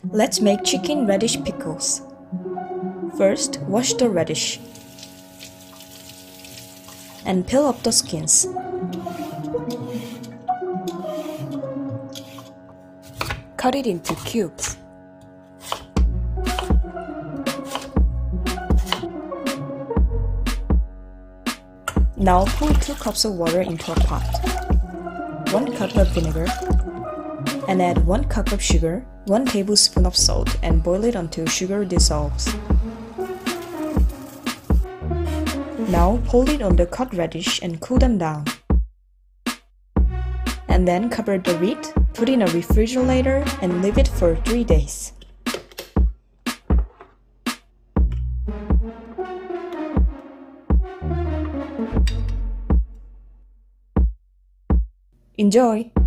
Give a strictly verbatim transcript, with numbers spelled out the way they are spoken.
Let's make chicken radish pickles. First, wash the radish and peel off the skins. Cut it into cubes. Now pour two cups of water into a pot, one cup of vinegar, and add one cup of sugar, one tablespoon of salt, and boil it until sugar dissolves. Now pour it on the cut radish and cool them down. And then cover the lid, put in a refrigerator, and leave it for three days. Enjoy!